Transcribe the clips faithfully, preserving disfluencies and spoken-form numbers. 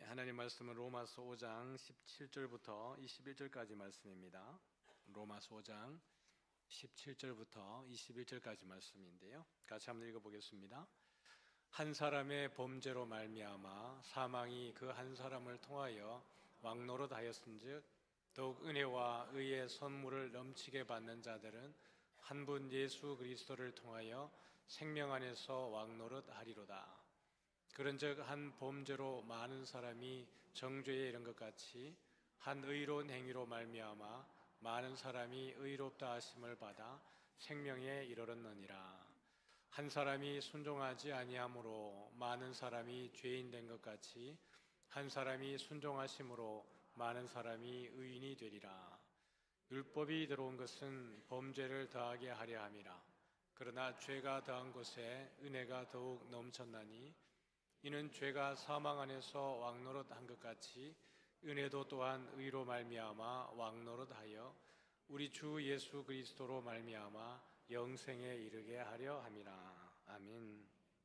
하나님 말씀은 로마서 오 장 십칠 절부터 이십일 절까지 말씀입니다. 로마서 오 장 십칠 절부터 이십일 절까지 말씀인데요. 같이 한번 읽어보겠습니다. 한 사람의 범죄로 말미암아 사망이 그 한 사람을 통하여 왕노릇하였은즉 더욱 은혜와 의의 선물을 넘치게 받는 자들은 한 분 예수 그리스도를 통하여 생명 안에서 왕노릇하리로다. 그런즉 한 범죄로 많은 사람이 정죄에 이른 것 같이 한 의로운 행위로 말미암아 많은 사람이 의롭다 하심을 받아 생명에 이르렀느니라. 한 사람이 순종하지 아니함으로 많은 사람이 죄인 된 것 같이 한 사람이 순종하심으로 많은 사람이 의인이 되리라. 율법이 들어온 것은 범죄를 더하게 하려 함이라. 그러나 죄가 더한 곳에 은혜가 더욱 넘쳤나니 이는 죄가 사망 안에서 왕노릇한 것 같이 은혜도 또한 의로 말미암아 왕노릇하여 우리 주 예수 그리스도로 말미암아 영생에 이르게 하려 함이라. 아멘.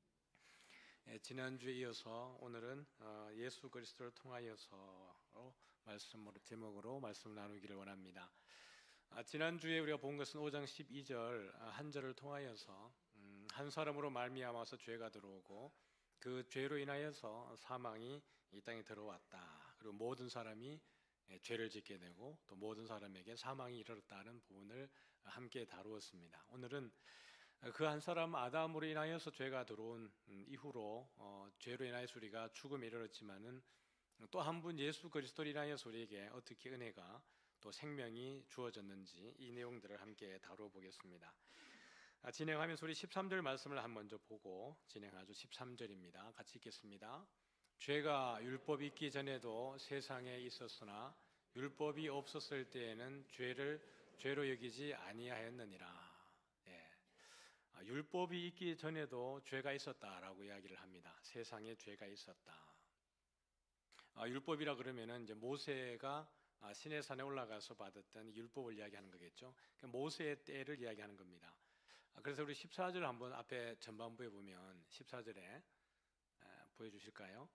예, 지난주에 이어서 오늘은 예수 그리스도를 통하여서 말씀으로 제목으로 말씀을 나누기를 원합니다. 지난주에 우리가 본 것은 오 장 십이 절 한 절을 통하여서 한 사람으로 말미암아서 죄가 들어오고 그 죄로 인하여서 사망이 이 땅에 들어왔다. 그리고 모든 사람이 죄를 짓게 되고 또 모든 사람에게 사망이 이르렀다는 부분을 함께 다루었습니다. 오늘은 그 한 사람 아담으로 인하여서 죄가 들어온 이후로 어, 죄로 인하여서 우리가 죽음에 이르렀지만은 또 한 분 예수 그리스도로 인하여서 우리에게 어떻게 은혜가 또 생명이 주어졌는지 이 내용들을 함께 다루어 보겠습니다. 진행하면서 우리 십삼 절 말씀을 한 먼저 보고 진행하죠. 십삼 절입니다. 같이 읽겠습니다. 죄가 율법이 있기 전에도 세상에 있었으나 율법이 없었을 때에는 죄를 죄로 여기지 아니하였느니라. 예. 율법이 있기 전에도 죄가 있었다라고 이야기를 합니다. 세상에 죄가 있었다. 아, 율법이라 그러면은 이제 모세가 시내산에 올라가서 받았던 율법을 이야기하는 거겠죠. 그러니까 모세의 때를 이야기하는 겁니다. 그래서 우리 십사 절 한번 앞에 전반부에 보면 십사 절에 보여주실까요?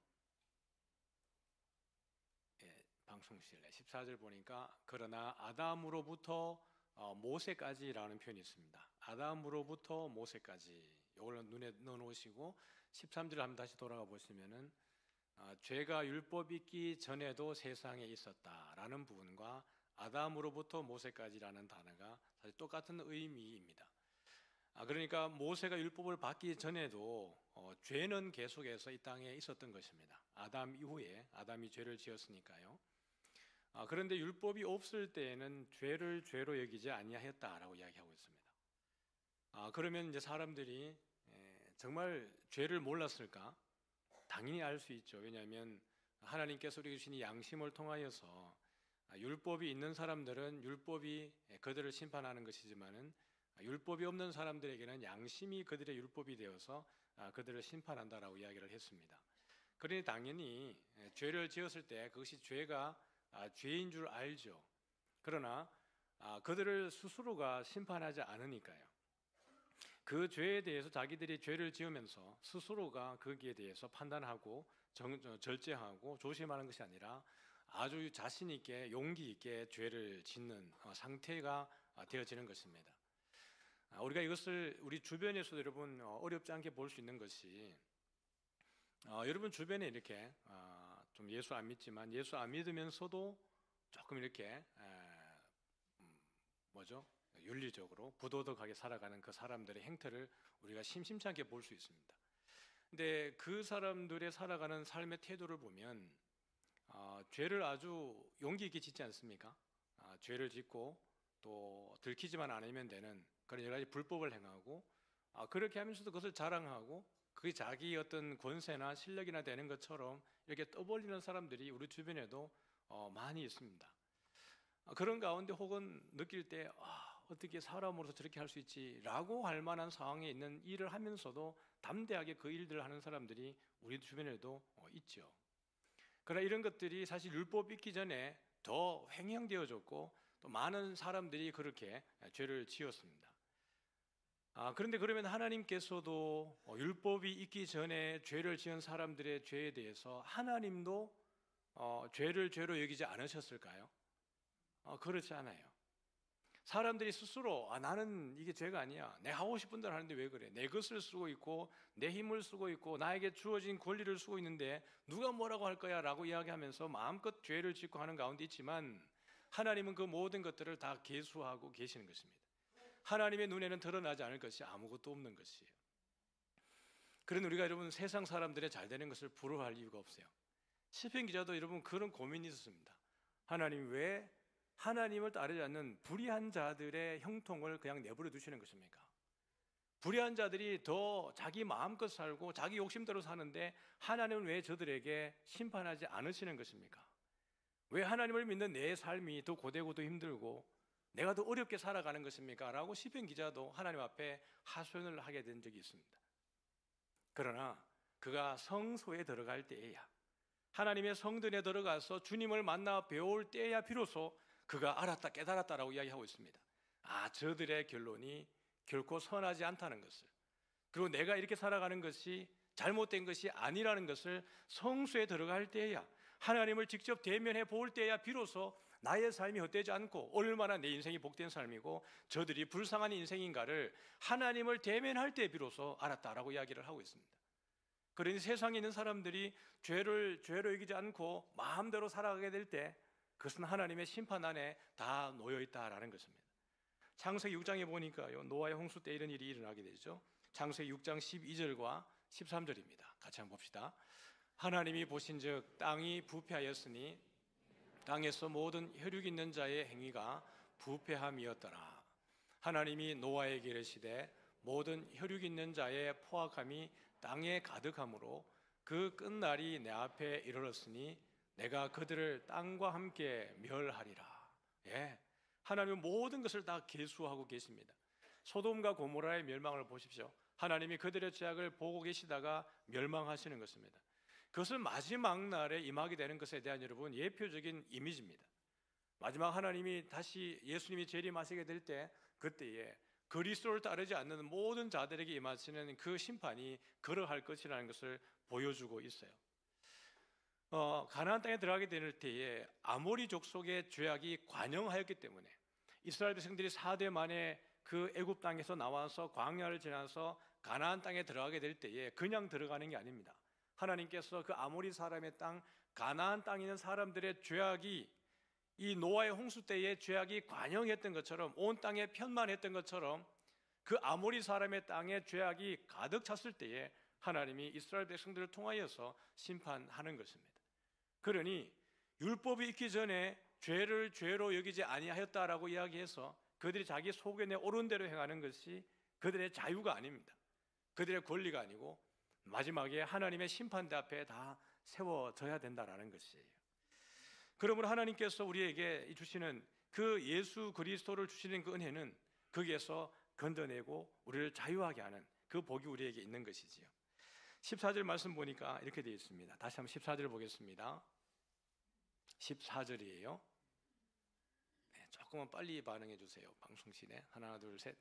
예, 방송실에 십사 절 보니까 그러나 아담으로부터 모세까지라는 표현이 있습니다. 아담으로부터 모세까지 이걸 눈에 넣어놓으시고 십삼 절 한번 다시 돌아가 보시면은 죄가 율법 있기 전에도 세상에 있었다라는 부분과 아담으로부터 모세까지라는 단어가 사실 똑같은 의미입니다. 아, 그러니까 모세가 율법을 받기 전에도 어, 죄는 계속해서 이 땅에 있었던 것입니다. 아담 이후에 아담이 죄를 지었으니까요. 아, 그런데 율법이 없을 때에는 죄를 죄로 여기지 아니하였다라고 이야기하고 있습니다. 아, 그러면 이제 사람들이 에, 정말 죄를 몰랐을까? 당연히 알 수 있죠. 왜냐하면 하나님께서 우리에게 주신 양심을 통하여서 율법이 있는 사람들은 율법이 그들을 심판하는 것이지만은 율법이 없는 사람들에게는 양심이 그들의 율법이 되어서 그들을 심판한다라고 이야기를 했습니다. 그러니 당연히 죄를 지었을 때 그것이 죄가 죄인 줄 알죠. 그러나 그들을 스스로가 심판하지 않으니까요. 그 죄에 대해서 자기들이 죄를 지으면서 스스로가 거기에 대해서 판단하고 정, 절제하고 조심하는 것이 아니라 아주 자신 있게 용기 있게 죄를 짓는 상태가 되어지는 것입니다. 우리가 이것을 우리 주변에서도 여러분 어렵지 않게 볼 수 있는 것이 어, 여러분 주변에 이렇게 어, 좀 예수 안 믿지만 예수 안 믿으면서도 조금 이렇게 에, 음, 뭐죠? 윤리적으로 부도덕하게 살아가는 그 사람들의 행태를 우리가 심심치 않게 볼 수 있습니다. 근데 그 사람들의 살아가는 삶의 태도를 보면 어, 죄를 아주 용기 있게 짓지 않습니까? 어, 죄를 짓고 또 들키지만 않으면 되는 그런 여러 가지 불법을 행하고 아, 그렇게 하면서도 그것을 자랑하고 그게 자기 어떤 권세나 실력이나 되는 것처럼 이렇게 떠벌리는 사람들이 우리 주변에도 어, 많이 있습니다. 아, 그런 가운데 혹은 느낄 때 아, 어떻게 사람으로서 저렇게 할 수 있지 라고 할 만한 상황에 있는 일을 하면서도 담대하게 그 일들을 하는 사람들이 우리 주변에도 어, 있죠. 그러나 이런 것들이 사실 율법 있기 전에 더 횡행되어졌고 또 많은 사람들이 그렇게 죄를 지었습니다. 아, 그런데 그러면 하나님께서도 율법이 있기 전에 죄를 지은 사람들의 죄에 대해서 하나님도 어, 죄를 죄로 여기지 않으셨을까요? 어, 그렇지 않아요. 사람들이 스스로 아, 나는 이게 죄가 아니야. 내 하고 싶은 대로 하는데 왜 그래? 내 것을 쓰고 있고 내 힘을 쓰고 있고 나에게 주어진 권리를 쓰고 있는데 누가 뭐라고 할 거야 라고 이야기하면서 마음껏 죄를 짓고 하는 가운데 있지만 하나님은 그 모든 것들을 다 계수하고 계시는 것입니다. 하나님의 눈에는 드러나지 않을 것이 아무것도 없는 것이에요. 그런 우리가 여러분 세상 사람들의 잘 되는 것을 부러워할 이유가 없어요. 시편 기자도 여러분 그런 고민이 있었습니다. 하나님 왜 하나님을 따르지 않는 불의한 자들의 형통을 그냥 내버려 두시는 것입니까? 불의한 자들이 더 자기 마음껏 살고 자기 욕심대로 사는데 하나님은 왜 저들에게 심판하지 않으시는 것입니까? 왜 하나님을 믿는 내 삶이 더 고되고 더 힘들고 내가 더 어렵게 살아가는 것입니까? 라고 시편 기자도 하나님 앞에 하소연을 하게 된 적이 있습니다. 그러나 그가 성소에 들어갈 때에야, 하나님의 성전에 들어가서 주님을 만나 배울 때야 비로소 그가 알았다 깨달았다라고 이야기하고 있습니다. 아, 저들의 결론이 결코 선하지 않다는 것을, 그리고 내가 이렇게 살아가는 것이 잘못된 것이 아니라는 것을 성소에 들어갈 때야, 하나님을 직접 대면해 볼 때야 비로소 나의 삶이 헛되지 않고 얼마나 내 인생이 복된 삶이고 저들이 불쌍한 인생인가를 하나님을 대면할 때 비로소 알았다라고 이야기를 하고 있습니다. 그러니 세상에 있는 사람들이 죄를 죄로 여기지 않고 마음대로 살아가게 될 때 그것은 하나님의 심판 안에 다 놓여 있다라는 것입니다. 창세기 육 장에 보니까요, 노아의 홍수 때 이런 일이 일어나게 되죠. 창세기 육 장 십이 절과 십삼 절입니다. 같이 한번 봅시다. 하나님이 보신즉 땅이 부패하였으니 땅에서 모든 혈육 있는 자의 행위가 부패함이었더라. 하나님이 노아에게 이르시되 모든 혈육 있는 자의 포악함이 땅에 가득함으로 그 끝날이 내 앞에 이르렀으니 내가 그들을 땅과 함께 멸하리라. 예, 하나님은 모든 것을 다 계수하고 계십니다. 소돔과 고모라의 멸망을 보십시오. 하나님이 그들의 죄악을 보고 계시다가 멸망하시는 것입니다. 그것은 마지막 날에 임하게 되는 것에 대한 여러분 예표적인 이미지입니다. 마지막 하나님이 다시 예수님이 재림하시게 될 때 그때에 그리스도를 따르지 않는 모든 자들에게 임하시는 그 심판이 그러할 것이라는 것을 보여주고 있어요. 어, 가나안 땅에 들어가게 될 때에 아모리 족속의 죄악이 관영하였기 때문에 이스라엘 백성들이 사 대 만에 그 애굽 땅에서 나와서 광야를 지나서 가나안 땅에 들어가게 될 때에 그냥 들어가는 게 아닙니다. 하나님께서 그 아모리 사람의 땅 가나안 땅에 있는 사람들의 죄악이 이 노아의 홍수 때의 죄악이 관영했던 것처럼 온 땅에 편만했던 것처럼 그 아모리 사람의 땅에 죄악이 가득 찼을 때에 하나님이 이스라엘 백성들을 통하여서 심판하는 것입니다. 그러니 율법이 있기 전에 죄를 죄로 여기지 아니하였다라고 이야기해서 그들이 자기 속에 내 옳은 대로 행하는 것이 그들의 자유가 아닙니다. 그들의 권리가 아니고 마지막에 하나님의 심판대 앞에 다 세워져야 된다라는 것이에요. 그러므로 하나님께서 우리에게 주시는 그 예수 그리스도를 주시는 그 은혜는 거기에서 건져내고 우리를 자유하게 하는 그 복이 우리에게 있는 것이지요. 십사 절 말씀 보니까 이렇게 되어 있습니다. 다시 한번 십사 절 보겠습니다. 십사 절이에요. 네, 조금만 빨리 반응해 주세요. 방송실에 하나 둘 셋.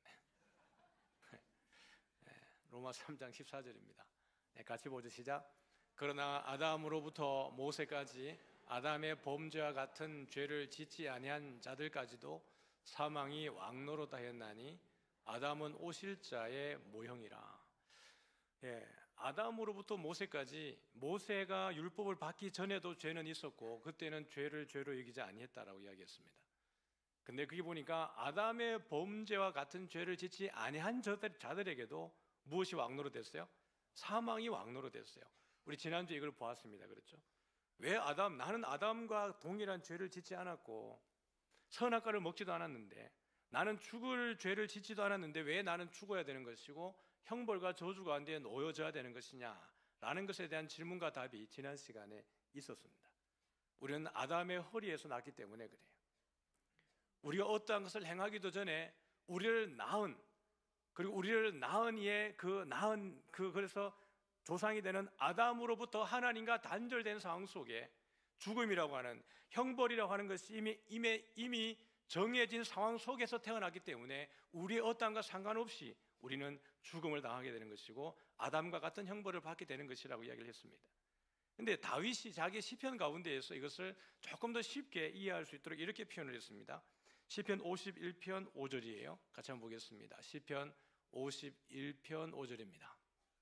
네, 로마 삼 장 십사 절입니다. 네, 같이 보죠. 시작. 그러나 아담으로부터 모세까지 아담의 범죄와 같은 죄를 짓지 아니한 자들까지도 사망이 왕노릇하였나니 아담은 오실 자의 모형이라. 예, 아담으로부터 모세까지 모세가 율법을 받기 전에도 죄는 있었고 그때는 죄를 죄로 여기지 아니했다라고 이야기했습니다. 근데 그게 보니까 아담의 범죄와 같은 죄를 짓지 아니한 자들에게도 무엇이 왕노릇했어요? 사망이 왕노릇했어요. 우리 지난주에 이걸 보았습니다. 그렇죠? 왜 아담, 나는 아담과 동일한 죄를 짓지 않았고 선악과를 먹지도 않았는데 나는 죽을 죄를 짓지도 않았는데 왜 나는 죽어야 되는 것이고 형벌과 저주 가운데 놓여져야 되는 것이냐라는 것에 대한 질문과 답이 지난 시간에 있었습니다. 우리는 아담의 허리에서 났기 때문에 그래요. 우리가 어떠한 것을 행하기도 전에 우리를 낳은, 그리고 우리를 낳은 이의 그 낳은 그 그래서 조상이 되는 아담으로부터 하나님과 단절된 상황 속에 죽음이라고 하는, 형벌이라고 하는 것이 이미 이미, 이미 정해진 상황 속에서 태어났기 때문에 우리의 어떠한 것 상관없이 우리는 죽음을 당하게 되는 것이고 아담과 같은 형벌을 받게 되는 것이라고 이야기를 했습니다. 근데 다윗이 자기 시편 가운데에서 이것을 조금 더 쉽게 이해할 수 있도록 이렇게 표현을 했습니다. 시편 오십일 편 오 절이에요. 같이 한번 보겠습니다. 시편 오십일 편 오 절입니다.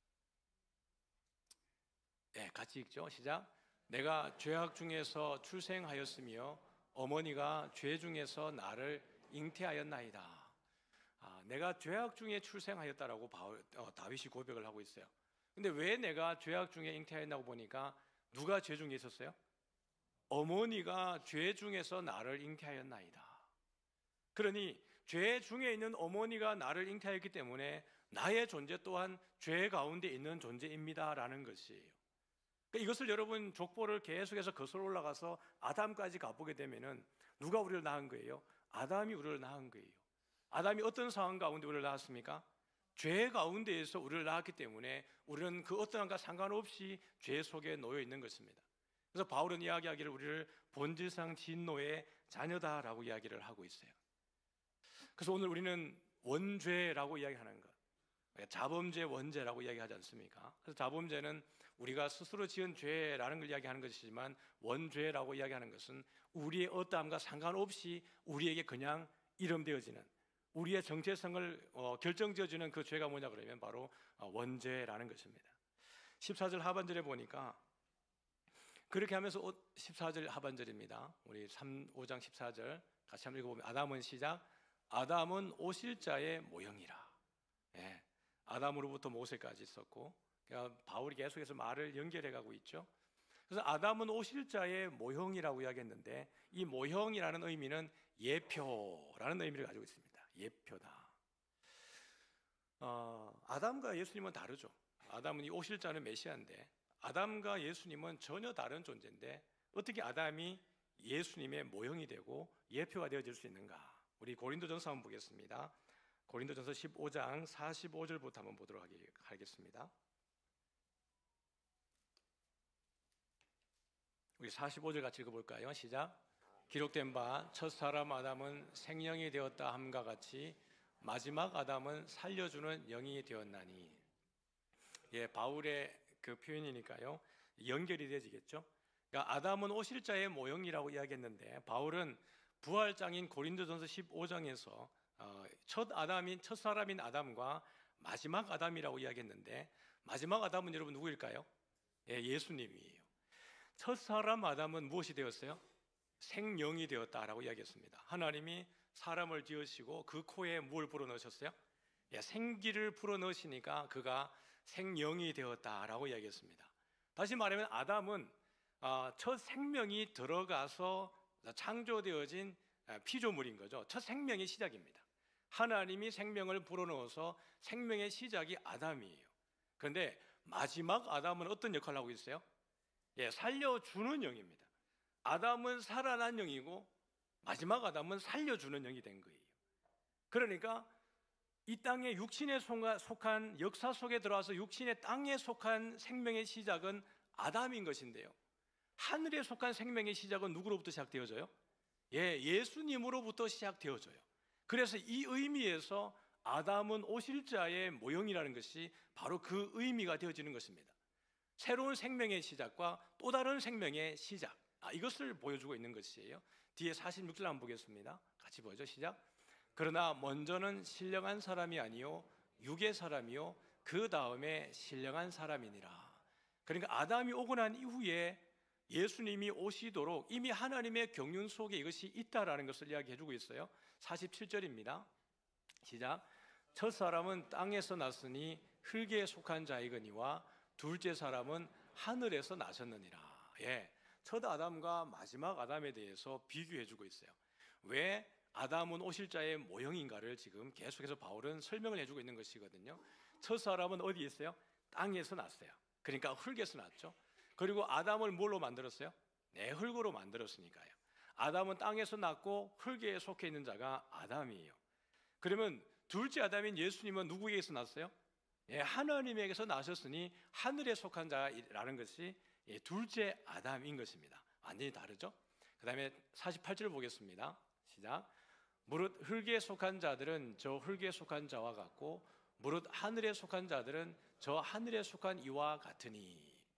네, 같이 읽죠. 시작. 내가 죄악 중에서 출생하였으며 어머니가 죄 중에서 나를 잉태하였나이다. 아, 내가 죄악 중에 출생하였다라고 바울, 어, 다윗이 고백을 하고 있어요. 근데 왜 내가 죄악 중에 잉태하였나고 보니까 누가 죄 중에 있었어요? 어머니가 죄 중에서 나를 잉태하였나이다. 그러니 죄 중에 있는 어머니가 나를 잉태하였기 때문에 나의 존재 또한 죄 가운데 있는 존재입니다라는 것이에요. 그러니까 이것을 여러분 족보를 계속해서 거슬러 올라가서 아담까지 가보게 되면은 누가 우리를 낳은 거예요? 아담이 우리를 낳은 거예요. 아담이 어떤 상황 가운데 우리를 낳았습니까? 죄 가운데에서 우리를 낳았기 때문에 우리는 그 어떤 것과 상관없이 죄 속에 놓여 있는 것입니다. 그래서 바울은 이야기하기를 우리를 본질상 진노의 자녀다라고 이야기를 하고 있어요. 그래서 오늘 우리는 원죄라고 이야기하는 것, 자범죄 원죄라고 이야기하지 않습니까? 그래서 자범죄는 우리가 스스로 지은 죄라는 걸 이야기하는 것이지만 원죄라고 이야기하는 것은 우리의 어떠함과 상관없이 우리에게 그냥 이름되어지는, 우리의 정체성을 어, 결정지어주는 그 죄가 뭐냐 그러면 바로 어, 원죄라는 것입니다. 십사 절 하반절에 보니까 그렇게 하면서 십사 절 하반절입니다. 우리 오 장 십사 절 같이 한번 읽어보면 아담은 시작. 아담은 오실자의 모형이라. 예, 아담으로부터 모세까지 있었고, 그러니까 바울이 계속해서 말을 연결해가고 있죠. 그래서 아담은 오실자의 모형이라고 이야기했는데 이 모형이라는 의미는 예표라는 의미를 가지고 있습니다. 예표다. 어, 아담과 예수님은 다르죠. 아담은 이 오실자는 메시아인데 아담과 예수님은 전혀 다른 존재인데 어떻게 아담이 예수님의 모형이 되고 예표가 되어질 수 있는가? 우리 고린도전서 한번 보겠습니다. 고린도전서 십오 장 사십오 절부터 한번 보도록 하겠습니다. 우리 사십오 절 같이 읽어볼까요? 시작. 기록된 바 첫사람 아담은 생령이 되었다 함과 같이 마지막 아담은 살려주는 영이 되었나니. 예, 바울의 그 표현이니까요 연결이 되어지겠죠. 그러니까 아담은 오실자의 모형이라고 이야기했는데 바울은 부활장인 고린도전서 십오 장에서 어, 첫 아담인 첫 사람인 아담과 마지막 아담이라고 이야기했는데 마지막 아담은 여러분 누구일까요? 예, 예수님이에요. 첫 사람 아담은 무엇이 되었어요? 생령이 되었다라고 이야기했습니다. 하나님이 사람을 지으시고 그 코에 무엇을 불어넣으셨어요? 예, 생기를 불어넣으시니까 그가 생령이 되었다라고 이야기했습니다. 다시 말하면 아담은 어, 첫 생명이 들어가서 창조되어진 피조물인 거죠. 첫 생명의 시작입니다. 하나님이 생명을 불어넣어서 생명의 시작이 아담이에요. 그런데 마지막 아담은 어떤 역할을 하고 있어요? 예, 살려주는 영입니다. 아담은 살아난 영이고 마지막 아담은 살려주는 영이 된 거예요. 그러니까 이 땅에 육신에 속한 역사 속에 들어와서 육신의 땅에 속한 생명의 시작은 아담인 것인데요, 하늘에 속한 생명의 시작은 누구로부터 시작되어져요? 예, 예수님으로부터 시작되어져요. 그래서 이 의미에서 아담은 오실자의 모형이라는 것이 바로 그 의미가 되어지는 것입니다. 새로운 생명의 시작과 또 다른 생명의 시작, 아, 이것을 보여주고 있는 것이에요. 뒤에 사십육 절 한번 보겠습니다. 같이 보죠. 시작. 그러나 먼저는 신령한 사람이 아니요 육의 사람이요 그 다음에 신령한 사람이니라. 그러니까 아담이 오고 난 이후에 예수님이 오시도록 이미 하나님의 경륜 속에 이것이 있다라는 것을 이야기해주고 있어요. 사십칠 절입니다. 시작. 첫 사람은 땅에서 났으니 흙에 속한 자이거니와 둘째 사람은 하늘에서 나셨느니라. 예, 첫 아담과 마지막 아담에 대해서 비교해주고 있어요. 왜 아담은 오실자의 모형인가를 지금 계속해서 바울은 설명을 해주고 있는 것이거든요. 첫 사람은 어디에 있어요? 땅에서 났어요. 그러니까 흙에서 났죠. 그리고 아담을 뭘로 만들었어요? 네, 흙으로 만들었으니까요. 아담은 땅에서 났고 흙에 속해 있는 자가 아담이에요. 그러면 둘째 아담인 예수님은 누구에게서 났어요? 예, 하나님에게서 나셨으니 하늘에 속한 자라는 것이 예, 둘째 아담인 것입니다. 완전히 다르죠? 그 다음에 사십팔 절 보겠습니다. 시작. 무릇 흙에 속한 자들은 저 흙에 속한 자와 같고 무릇 하늘에 속한 자들은 저 하늘에 속한 이와 같으니.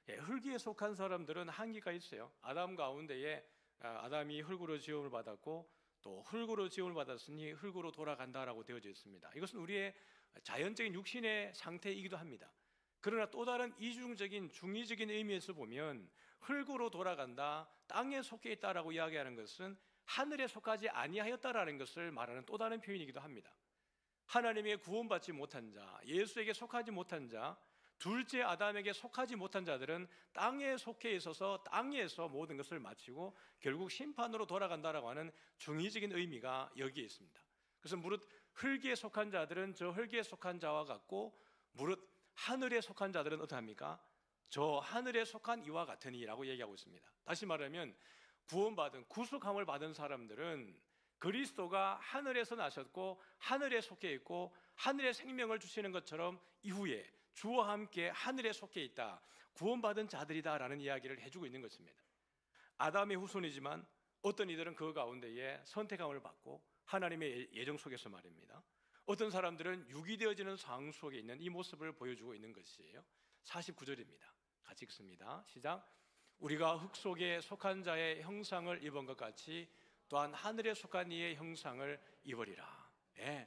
예, 흙에 속한 사람들은 한계가 있어요. 아담 가운데에 아, 아담이 흙으로 지음을 받았고 또 흙으로 지음을 받았으니 흙으로 돌아간다라고 되어져 있습니다. 이것은 우리의 자연적인 육신의 상태이기도 합니다. 그러나 또 다른 이중적인 중의적인 의미에서 보면 흙으로 돌아간다, 땅에 속해 있다라고 이야기하는 것은 하늘에 속하지 아니하였다라는 것을 말하는 또 다른 표현이기도 합니다. 하나님의 구원받지 못한 자, 예수에게 속하지 못한 자, 둘째 아담에게 속하지 못한 자들은 땅에 속해 있어서 땅에서 모든 것을 마치고 결국 심판으로 돌아간다라고 하는 중의적인 의미가 여기에 있습니다. 그래서 무릇 흙에 속한 자들은 저 흙에 속한 자와 같고 무릇 하늘에 속한 자들은 어떠합니까? 저 하늘에 속한 이와 같으니라고 얘기하고 있습니다. 다시 말하면 구원받은 구속함을 받은 사람들은 그리스도가 하늘에서 나셨고 하늘에 속해 있고 하늘의 생명을 주시는 것처럼 이후에 주와 함께 하늘에 속해 있다, 구원받은 자들이다라는 이야기를 해주고 있는 것입니다. 아담의 후손이지만 어떤 이들은 그 가운데에 선택함을 받고 하나님의 예정 속에서 말입니다. 어떤 사람들은 유기되어지는 상황 속에 있는 이 모습을 보여주고 있는 것이에요. 사십구 절입니다. 같이 읽습니다. 시작. 우리가 흙 속에 속한 자의 형상을 입은 것 같이 또한 하늘에 속한 이의 형상을 입으리라. 예.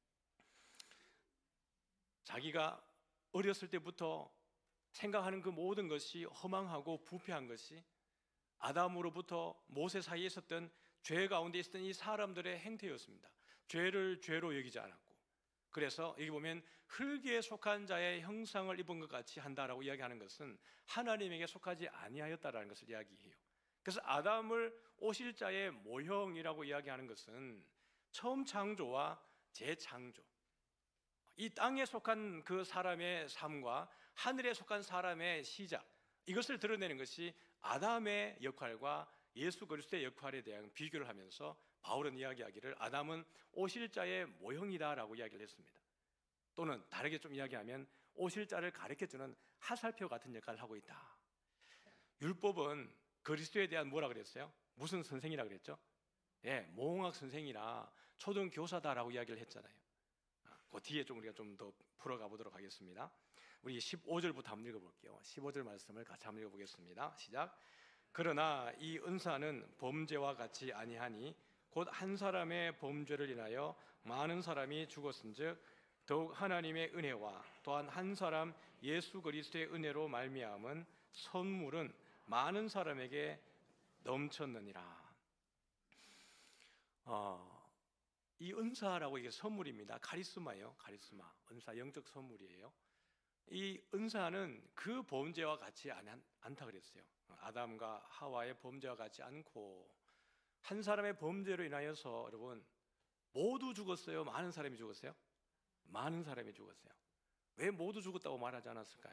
자기가 어렸을 때부터 생각하는 그 모든 것이 허망하고 부패한 것이 아담으로부터 모세 사이에 있었던 죄 가운데 있었던 이 사람들의 행태였습니다. 죄를 죄로 여기지 않았고, 그래서 여기 보면 흙에 속한 자의 형상을 입은 것 같이 한다라고 이야기하는 것은 하나님에게 속하지 아니하였다라는 것을 이야기해요. 그래서 아담을 오실 자의 모형이라고 이야기하는 것은 처음 창조와 재창조, 이 땅에 속한 그 사람의 삶과 하늘에 속한 사람의 시작, 이것을 드러내는 것이 아담의 역할과 예수 그리스도의 역할에 대한 비교를 하면서 바울은 이야기하기를 아담은 오실 자의 모형이다라고 이야기를 했습니다. 또는 다르게 좀 이야기하면 오실 자를 가르쳐주는 하살표 같은 역할을 하고 있다. 율법은 그리스도에 대한 뭐라 그랬어요? 무슨 선생이라 그랬죠? 예, 모홍학 선생이라 초등교사다라고 이야기를 했잖아요. 그 뒤에 좀 우리가 좀 더 풀어가 보도록 하겠습니다. 우리 십오 절부터 한번 읽어볼게요. 십오 절 말씀을 같이 한번 읽어보겠습니다. 시작. 그러나 이 은사는 범죄와 같이 아니하니 곧 한 사람의 범죄를 인하여 많은 사람이 죽었은즉 더욱 하나님의 은혜와 또한 한 사람 예수 그리스도의 은혜로 말미암은 선물은 많은 사람에게 넘쳤느니라. 어, 이 은사라고 이게 선물입니다. 카리스마예요. 카리스마. 은사 영적 선물이에요. 이 은사는 그 범죄와 같지 않다 그랬어요. 아담과 하와의 범죄와 같지 않고 한 사람의 범죄로 인하여서 여러분 모두 죽었어요? 많은 사람이 죽었어요? 많은 사람이 죽었어요. 왜 모두 죽었다고 말하지 않았을까요?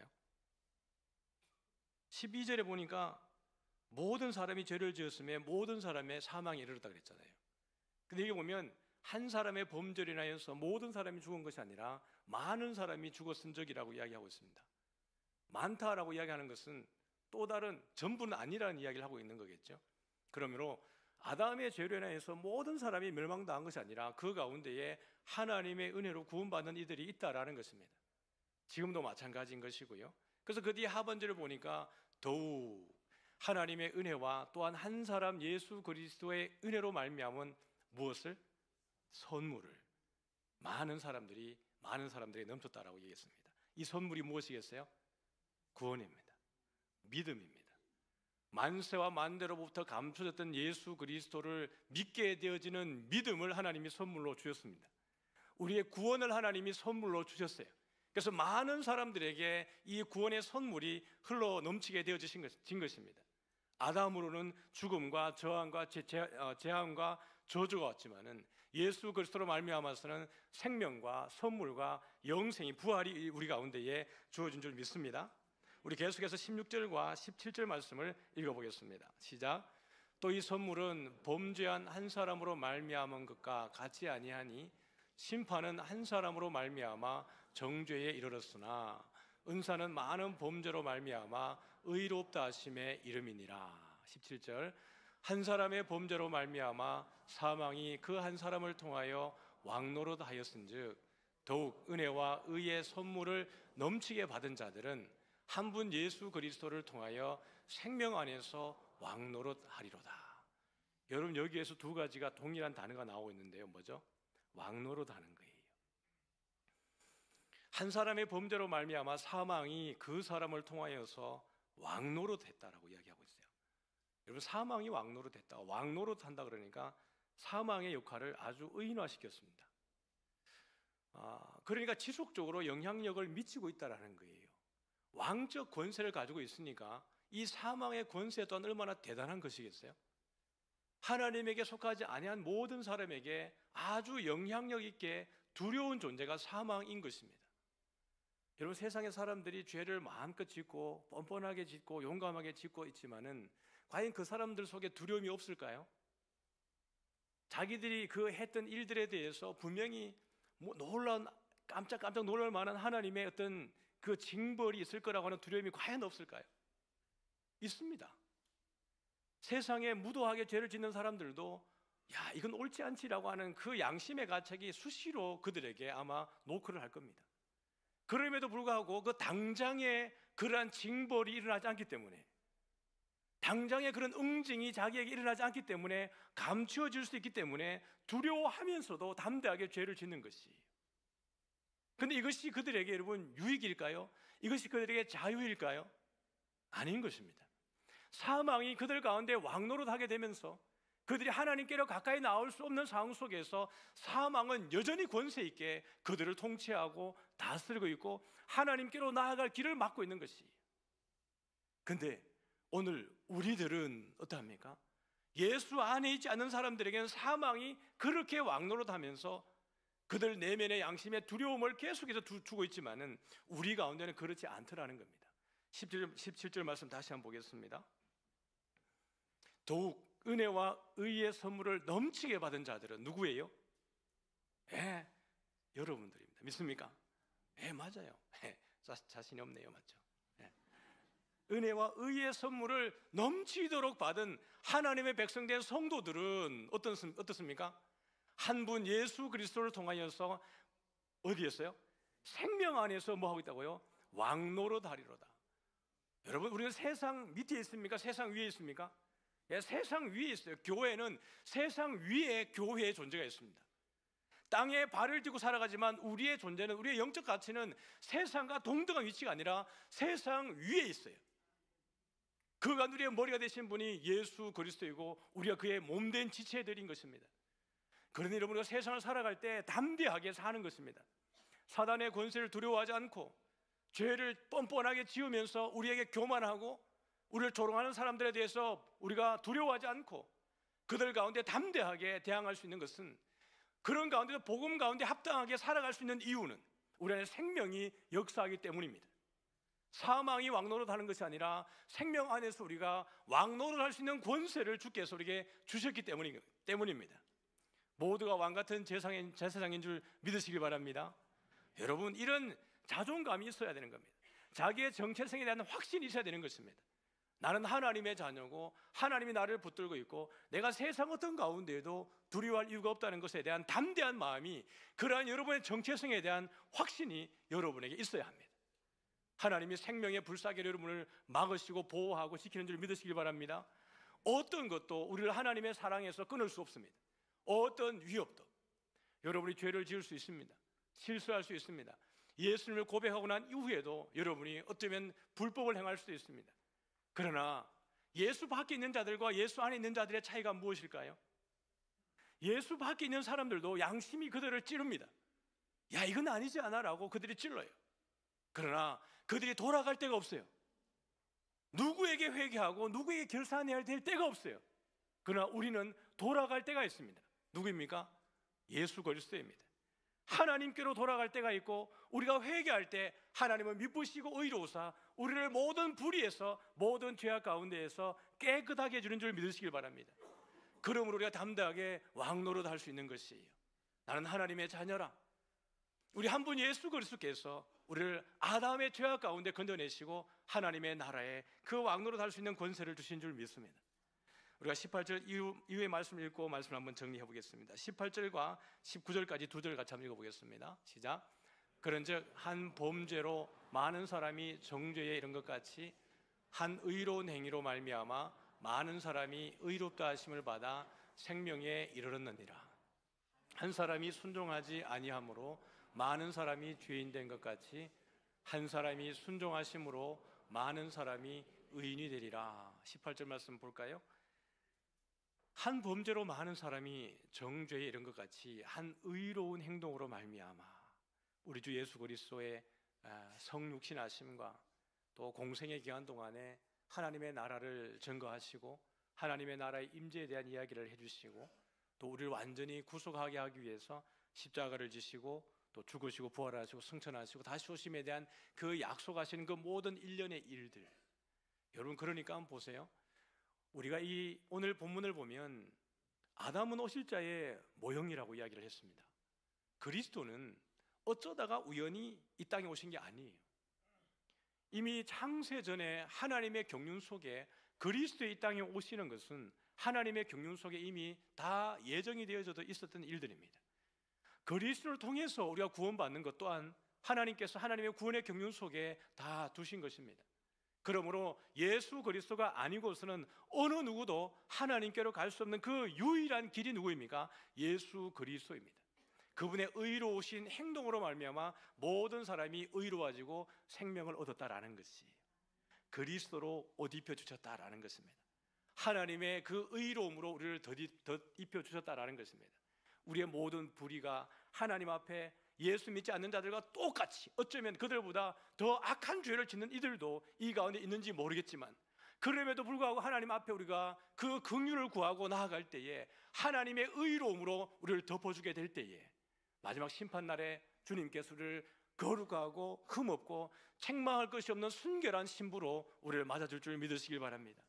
십이 절에 보니까 모든 사람이 죄를 지었음에 모든 사람의 사망에 이르렀다 그랬잖아요. 근데 여기 보면 한 사람의 범죄로 인하여서 모든 사람이 죽은 것이 아니라 많은 사람이 죽었은 적이라고 이야기하고 있습니다. 많다라고 이야기하는 것은 또 다른 전부는 아니라는 이야기를 하고 있는 거겠죠. 그러므로 아담의 죄로 인해서 모든 사람이 멸망당한 것이 아니라 그 가운데에 하나님의 은혜로 구원받는 이들이 있다라는 것입니다. 지금도 마찬가지인 것이고요. 그래서 그 뒤에 하반절을 보니까 더욱 하나님의 은혜와 또한 한 사람 예수 그리스도의 은혜로 말미암은 무엇을? 선물을 많은 사람들이 많은 사람들이 넘쳤다라고 얘기했습니다. 이 선물이 무엇이겠어요? 구원입니다. 믿음입니다. 만세와 만대로부터 감춰졌던 예수 그리스도를 믿게 되어지는 믿음을 하나님이 선물로 주셨습니다. 우리의 구원을 하나님이 선물로 주셨어요. 그래서 많은 사람들에게 이 구원의 선물이 흘러 넘치게 되어진 것입니다. 아담으로는 죽음과 저항과 재앙과 저주가 왔지만은 예수 그리스도로 말미암아서는 생명과 선물과 영생이 부활이 우리 가운데에 주어진 줄 믿습니다. 우리 계속해서 십육 절과 십칠 절 말씀을 읽어보겠습니다. 시작. 또 이 선물은 범죄한 한 사람으로 말미암은 것과 같지 아니하니 심판은 한 사람으로 말미암아 정죄에 이르렀으나 은사는 많은 범죄로 말미암아 의롭다 하심에 이름이니라. 십칠 절. 한 사람의 범죄로 말미암아 사망이 그 한 사람을 통하여 왕노릇 하였은즉 더욱 은혜와 의의 선물을 넘치게 받은 자들은 한 분 예수 그리스도를 통하여 생명 안에서 왕노릇 하리로다. 여러분, 여기에서 두 가지가 동일한 단어가 나오고 있는데요. 뭐죠? 왕노릇 하는 거예요. 한 사람의 범죄로 말미암아 사망이 그 사람을 통하여서 왕노릇 했다라고 이야기하고 있어요. 여러분, 사망이 왕노릇 했다. 왕노릇 한다 그러니까 사망의 역할을 아주 의인화시켰습니다. 아, 그러니까 지속적으로 영향력을 미치고 있다는 거예요. 왕적 권세를 가지고 있으니까 이 사망의 권세 또한 얼마나 대단한 것이겠어요? 하나님에게 속하지 아니한 모든 사람에게 아주 영향력 있게 두려운 존재가 사망인 것입니다. 여러분, 세상의 사람들이 죄를 마음껏 짓고 뻔뻔하게 짓고 용감하게 짓고 있지만은 과연 그 사람들 속에 두려움이 없을까요? 자기들이 그 했던 일들에 대해서 분명히 뭐 놀란 깜짝깜짝 놀랄 만한 하나님의 어떤 그 징벌이 있을 거라고 하는 두려움이 과연 없을까요? 있습니다. 세상에 무도하게 죄를 짓는 사람들도 야, 이건 옳지 않지라고 하는 그 양심의 가책이 수시로 그들에게 아마 노크를 할 겁니다. 그럼에도 불구하고 그 당장에 그러한 징벌이 일어나지 않기 때문에, 당장에 그런 응징이 자기에게 일어나지 않기 때문에, 감추어질 수 있기 때문에 두려워하면서도 담대하게 죄를 짓는 것이. 근데 이것이 그들에게 여러분 유익일까요? 이것이 그들에게 자유일까요? 아닌 것입니다. 사망이 그들 가운데 왕노릇하게 되면서 그들이 하나님께로 가까이 나올 수 없는 상황 속에서 사망은 여전히 권세 있게 그들을 통치하고 다스리고 있고 하나님께로 나아갈 길을 막고 있는 것이. 근데 오늘 우리들은 어떠합니까? 예수 안에 있지 않는 사람들에게는 사망이 그렇게 왕노릇하면서 그들 내면의 양심의 두려움을 계속해서 주고 있지만은 우리 가운데는 그렇지 않더라는 겁니다. 십칠 절 말씀 다시 한번 보겠습니다. 더욱 은혜와 의의 선물을 넘치게 받은 자들은 누구예요? 예, 여러분들입니다. 믿습니까? 예, 맞아요. 예, 자, 자신이 없네요. 맞죠? 예. 은혜와 의의 선물을 넘치도록 받은 하나님의 백성된 성도들은 어떻, 어떻습니까? 한 분 예수 그리스도를 통하여서 어디였어요? 생명 안에서 뭐 하고 있다고요? 왕노릇 하리로다. 여러분, 우리는 세상 밑에 있습니까? 세상 위에 있습니까? 예, 세상 위에 있어요. 교회는 세상 위에 교회의 존재가 있습니다. 땅에 발을 딛고 살아가지만 우리의 존재는, 우리의 영적 가치는 세상과 동등한 위치가 아니라 세상 위에 있어요. 그가 우리의 머리가 되신 분이 예수 그리스도이고 우리가 그의 몸된 지체들인 것입니다. 그러니 여러분, 우리가 세상을 살아갈 때 담대하게 사는 것입니다. 사단의 권세를 두려워하지 않고 죄를 뻔뻔하게 지으면서 우리에게 교만하고 우리를 조롱하는 사람들에 대해서 우리가 두려워하지 않고 그들 가운데 담대하게 대항할 수 있는 것은, 그런 가운데서 복음 가운데 합당하게 살아갈 수 있는 이유는 우리 안에 생명이 역사하기 때문입니다. 사망이 왕노릇하는 것이 아니라 생명 안에서 우리가 왕노릇할 수 있는 권세를 주께서 우리에게 주셨기 때문입니다. 모두가 왕같은 제사장인, 제사장인 줄 믿으시길 바랍니다. 여러분, 이런 자존감이 있어야 되는 겁니다. 자기의 정체성에 대한 확신이 있어야 되는 것입니다. 나는 하나님의 자녀고 하나님이 나를 붙들고 있고 내가 세상 어떤 가운데에도 두려워할 이유가 없다는 것에 대한 담대한 마음이, 그러한 여러분의 정체성에 대한 확신이 여러분에게 있어야 합니다. 하나님이 생명의 불사기를 여러분을 막으시고 보호하고 지키는 줄 믿으시길 바랍니다. 어떤 것도 우리를 하나님의 사랑에서 끊을 수 없습니다. 어떤 위협도. 여러분이 죄를 지을 수 있습니다. 실수할 수 있습니다. 예수님을 고백하고 난 이후에도 여러분이 어쩌면 불법을 행할 수도 있습니다. 그러나 예수 밖에 있는 자들과 예수 안에 있는 자들의 차이가 무엇일까요? 예수 밖에 있는 사람들도 양심이 그들을 찌릅니다. 야, 이건 아니지 않아? 라고 그들이 찔러요. 그러나 그들이 돌아갈 데가 없어요. 누구에게 회개하고 누구에게 결산해야 될 때가 없어요. 그러나 우리는 돌아갈 때가 있습니다. 누구입니까? 예수 그리스도입니다. 하나님께로 돌아갈 때가 있고 우리가 회개할 때 하나님은 미쁘시고 의로우사 우리를 모든 불의에서 모든 죄악 가운데에서 깨끗하게 해주는 줄 믿으시길 바랍니다. 그러므로 우리가 담대하게 왕노릇 할 수 있는 것이에요. 나는 하나님의 자녀라. 우리 한 분 예수 그리스도께서 우리를 아담의 죄악 가운데 건져내시고 하나님의 나라에 그 왕노릇 할 수 있는 권세를 주신 줄 믿습니다. 우리가 십팔 절 이후, 이후의 말씀을 읽고 말씀을 한번 정리해 보겠습니다. 십팔 절과 십구 절까지 두 절 같이 한번 읽어보겠습니다. 시작. 그런즉 한 범죄로 많은 사람이 정죄에 이른 것 같이 한 의로운 행위로 말미암아 많은 사람이 의롭다 하심을 받아 생명에 이르렀느니라. 한 사람이 순종하지 아니함으로 많은 사람이 죄인 된 것 같이 한 사람이 순종하심으로 많은 사람이 의인이 되리라. 십팔 절 말씀 볼까요? 한 범죄로 많은 사람이 정죄에 이른 것 같이 한 의로운 행동으로 말미암아 우리 주 예수 그리스도의 성육신하심과 또 공생의 기간 동안에 하나님의 나라를 증거하시고 하나님의 나라의 임재에 대한 이야기를 해주시고 또 우리를 완전히 구속하게 하기 위해서 십자가를 지시고 또 죽으시고 부활하시고 승천하시고 다시 오심에 대한 그 약속하신 그 모든 일련의 일들, 여러분 그러니까 한번 보세요. 우리가 이 오늘 본문을 보면 아담은 오실 자의 모형이라고 이야기를 했습니다. 그리스도는 어쩌다가 우연히 이 땅에 오신 게 아니에요. 이미 창세 전에 하나님의 경륜 속에 그리스도의 이 땅에 오시는 것은 하나님의 경륜 속에 이미 다 예정이 되어져 있었던 일들입니다. 그리스도를 통해서 우리가 구원받는 것 또한 하나님께서 하나님의 구원의 경륜 속에 다 두신 것입니다. 그러므로 예수 그리스도가 아니고서는 어느 누구도 하나님께로 갈 수 없는 그 유일한 길이 누구입니까? 예수 그리스도입니다. 그분의 의로우신 행동으로 말미암아 모든 사람이 의로워지고 생명을 얻었다라는 것이 그리스도로 옷 입혀 주셨다라는 것입니다. 하나님의 그 의로움으로 우리를 덧 입혀 주셨다라는 것입니다. 우리의 모든 불의가 하나님 앞에 예수 믿지 않는 자들과 똑같이 어쩌면 그들보다 더 악한 죄를 짓는 이들도 이 가운데 있는지 모르겠지만 그럼에도 불구하고 하나님 앞에 우리가 그 긍휼을 구하고 나아갈 때에 하나님의 의로움으로 우리를 덮어주게 될 때에 마지막 심판날에 주님께서 우리를 거룩하고 흠없고 책망할 것이 없는 순결한 신부로 우리를 맞아줄 줄 믿으시길 바랍니다.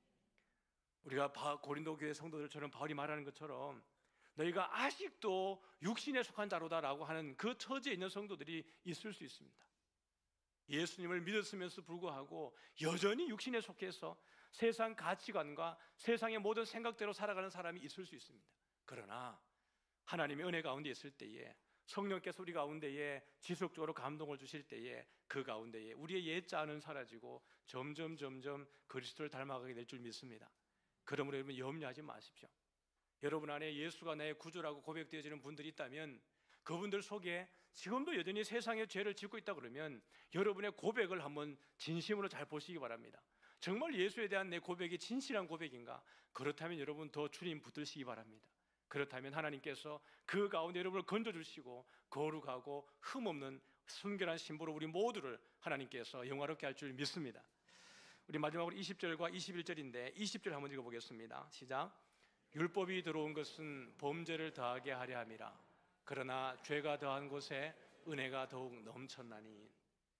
우리가 고린도 교회 성도들처럼 바울이 말하는 것처럼 너희가 아직도 육신에 속한 자로다라고 하는 그 처지에 있는 성도들이 있을 수 있습니다. 예수님을 믿었으면서 불구하고 여전히 육신에 속해서 세상 가치관과 세상의 모든 생각대로 살아가는 사람이 있을 수 있습니다. 그러나 하나님의 은혜 가운데 있을 때에 성령께서 우리 가운데에 지속적으로 감동을 주실 때에 그 가운데에 우리의 옛자는 사라지고 점점 점점 그리스도를 닮아가게 될 줄 믿습니다. 그러므로 여러분 염려하지 마십시오. 여러분 안에 예수가 나의 구주라고 고백되어지는 분들이 있다면 그분들 속에 지금도 여전히 세상의 죄를 짓고 있다 그러면 여러분의 고백을 한번 진심으로 잘 보시기 바랍니다. 정말 예수에 대한 내 고백이 진실한 고백인가? 그렇다면 여러분 더 주님 붙드시기 바랍니다. 그렇다면 하나님께서 그 가운데 여러분을 건져주시고 거룩하고 흠없는 순결한 신부로 우리 모두를 하나님께서 영화롭게 할 줄 믿습니다. 우리 마지막으로 이십 절과 이십일 절인데 이십 절 한번 읽어보겠습니다. 시작. 율법이 들어온 것은 범죄를 더하게 하려 함이라. 그러나 죄가 더한 곳에 은혜가 더욱 넘쳤나니.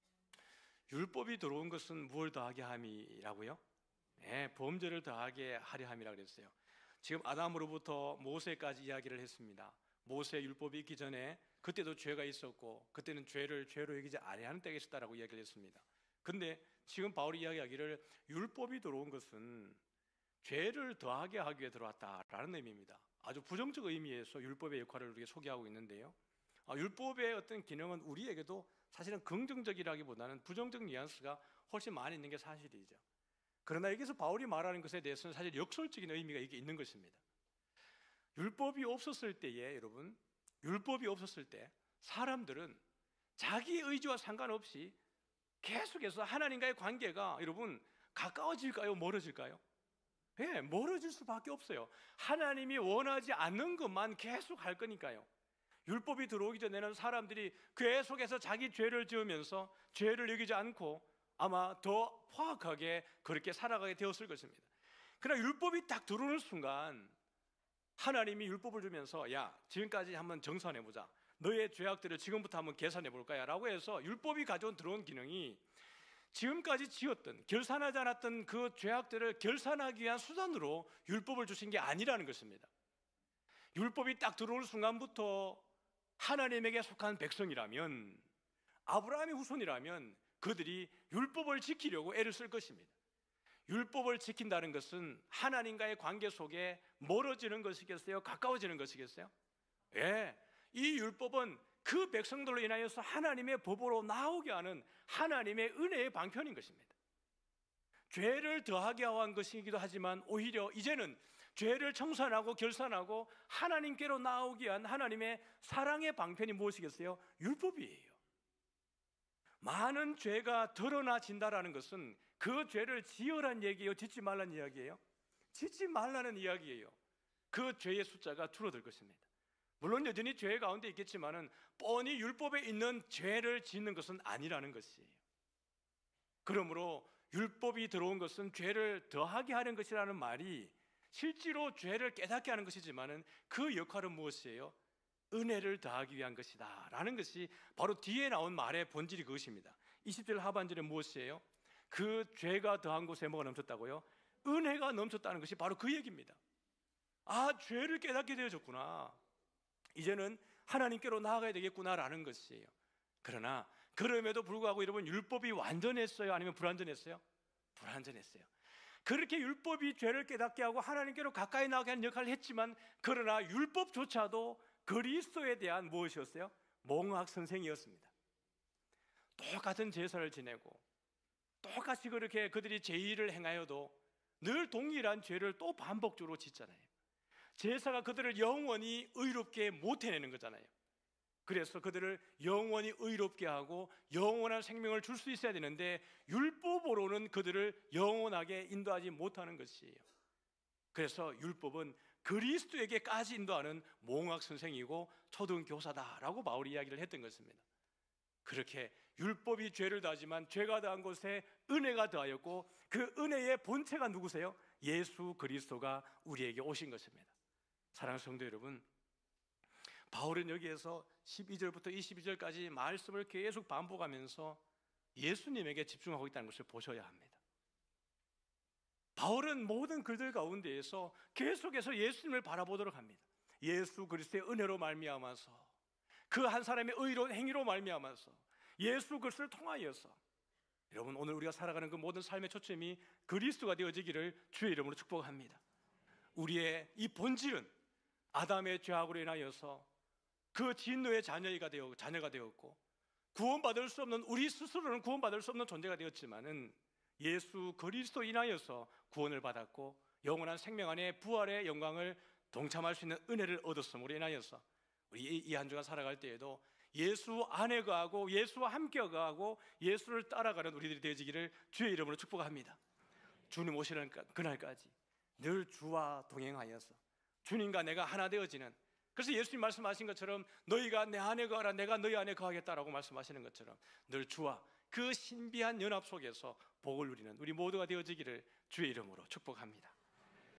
율법이 들어온 것은 무엇을 더하게 함이라고요? 네, 범죄를 더하게 하려 함이라 그랬어요. 지금 아담으로부터 모세까지 이야기를 했습니다. 모세 율법이 있기 전에 그때도 죄가 있었고 그때는 죄를 죄로 여기지 아니하는 때가 있었다라고 이야기를 했습니다. 근데 지금 바울이 이야기하기를 율법이 들어온 것은 죄를 더하게 하기 위해 들어왔다라는 의미입니다. 아주 부정적 의미에서 율법의 역할을 우리에게 소개하고 있는데요. 아, 율법의 어떤 기능은 우리에게도 사실은 긍정적이라기보다는 부정적 뉘앙스가 훨씬 많이 있는 게 사실이죠. 그러나 여기서 바울이 말하는 것에 대해서는 사실 역설적인 의미가 이게 있는 것입니다. 율법이 없었을 때에 여러분, 율법이 없었을 때 사람들은 자기 의지와 상관없이 계속해서 하나님과의 관계가 여러분 가까워질까요? 멀어질까요? 예, 멀어질 수밖에 없어요. 하나님이 원하지 않는 것만 계속 할 거니까요. 율법이 들어오기 전에는 사람들이 계속해서 자기 죄를 지으면서 죄를 여기지 않고 아마 더 포악하게 그렇게 살아가게 되었을 것입니다. 그러나 율법이 딱 들어오는 순간 하나님이 율법을 주면서 야, 지금까지 한번 정산해보자. 너의 죄악들을 지금부터 한번 계산해볼까요? 라고 해서 율법이 가져온 들어온 기능이 지금까지 지었던 결산하지 않았던 그 죄악들을 결산하기 위한 수단으로 율법을 주신 게 아니라는 것입니다. 율법이 딱 들어올 순간부터 하나님에게 속한 백성이라면 아브라함의 후손이라면 그들이 율법을 지키려고 애를 쓸 것입니다. 율법을 지킨다는 것은 하나님과의 관계 속에 멀어지는 것이겠어요? 가까워지는 것이겠어요? 예, 이 율법은 그 백성들로 인하여서 하나님의 법으로 나오게 하는 하나님의 은혜의 방편인 것입니다. 죄를 더하게 한 것이기도 하지만 오히려 이제는 죄를 청산하고 결산하고 하나님께로 나오게 한 하나님의 사랑의 방편이 무엇이겠어요? 율법이에요. 많은 죄가 드러나진다라는 것은 그 죄를 지으란 얘기예요? 짓지 말란 이야기예요? 짓지 말라는 이야기예요. 그 죄의 숫자가 줄어들 것입니다. 물론 여전히 죄 가운데 있겠지만은 뻔히 율법에 있는 죄를 짓는 것은 아니라는 것이에요. 그러므로 율법이 들어온 것은 죄를 더하게 하는 것이라는 말이 실제로 죄를 깨닫게 하는 것이지만은 그 역할은 무엇이에요? 은혜를 더하기 위한 것이다 라는 것이 바로 뒤에 나온 말의 본질이 그것입니다. 이십 절 하반절에 무엇이에요? 그 죄가 더한 곳에 뭐가 넘쳤다고요? 은혜가 넘쳤다는 것이 바로 그 얘기입니다. 아, 죄를 깨닫게 되어졌구나, 이제는 하나님께로 나아가야 되겠구나라는 것이에요. 그러나 그럼에도 불구하고 여러분, 율법이 완전했어요? 아니면 불완전했어요? 불완전했어요. 그렇게 율법이 죄를 깨닫게 하고 하나님께로 가까이 나가게 하는 역할을 했지만, 그러나 율법조차도 그리스도에 대한 무엇이었어요? 몽학 선생이었습니다. 똑같은 제사를 지내고 똑같이 그렇게 그들이 제의를 행하여도 늘 동일한 죄를 또 반복적으로 짓잖아요. 제사가 그들을 영원히 의롭게 못 해내는 거잖아요. 그래서 그들을 영원히 의롭게 하고 영원한 생명을 줄 수 있어야 되는데 율법으로는 그들을 영원하게 인도하지 못하는 것이에요. 그래서 율법은 그리스도에게까지 인도하는 몽학 선생이고 초등교사다라고 바울이 이야기를 했던 것입니다. 그렇게 율법이 죄를 더하지만 죄가 더한 곳에 은혜가 더하였고, 그 은혜의 본체가 누구세요? 예수 그리스도가 우리에게 오신 것입니다. 사랑하는 성도 여러분, 바울은 여기에서 십이 절부터 이십이 절까지 말씀을 계속 반복하면서 예수님에게 집중하고 있다는 것을 보셔야 합니다. 바울은 모든 글들 가운데에서 계속해서 예수님을 바라보도록 합니다. 예수 그리스도의 은혜로 말미암아서, 그 한 사람의 의로운 행위로 말미암아서, 예수 그리스도를 통하여서, 여러분 오늘 우리가 살아가는 그 모든 삶의 초점이 그리스도가 되어지기를 주의 이름으로 축복합니다. 우리의 이 본질은 아담의 죄악으로 인하여서 그 진노의 자녀가 되어 자녀가 되었고, 구원받을 수 없는, 우리 스스로는 구원받을 수 없는 존재가 되었지만은 예수 그리스도 인하여서 구원을 받았고 영원한 생명 안에 부활의 영광을 동참할 수 있는 은혜를 얻었음으로 인하여서 우리 이 한 주간 살아갈 때에도 예수 안에 거하고 예수와 함께 거하고 예수를 따라가는 우리들이 되어지기를 주의 이름으로 축복합니다. 주님 오시는 그날까지 늘 주와 동행하여서 주님과 내가 하나 되어지는, 그래서 예수님 말씀하신 것처럼 너희가 내 안에 거하라 내가 너희 안에 거하겠다라고 말씀하시는 것처럼 늘 주와 그 신비한 연합 속에서 복을 누리는 우리 모두가 되어지기를 주의 이름으로 축복합니다.